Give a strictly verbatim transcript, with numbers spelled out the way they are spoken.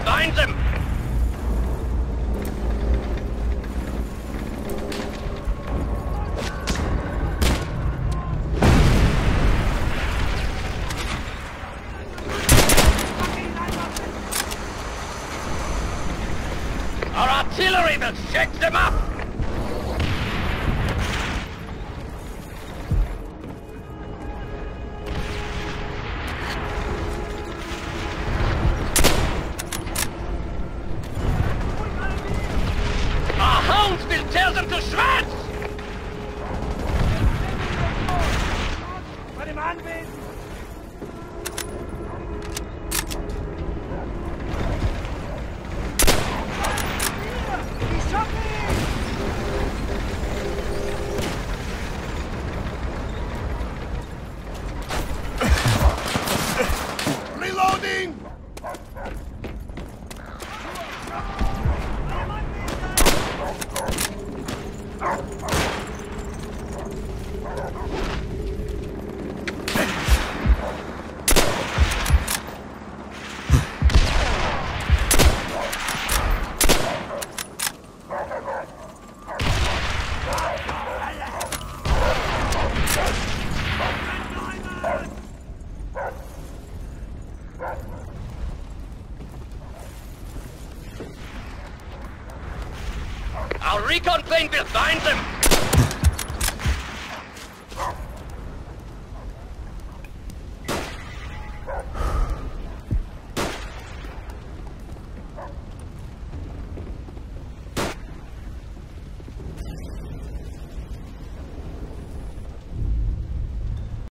find them! Our artillery will shake them up! Our hounds will tear them to shreds! Bei dem Anwesen! Reloading! Our recon plane will find them!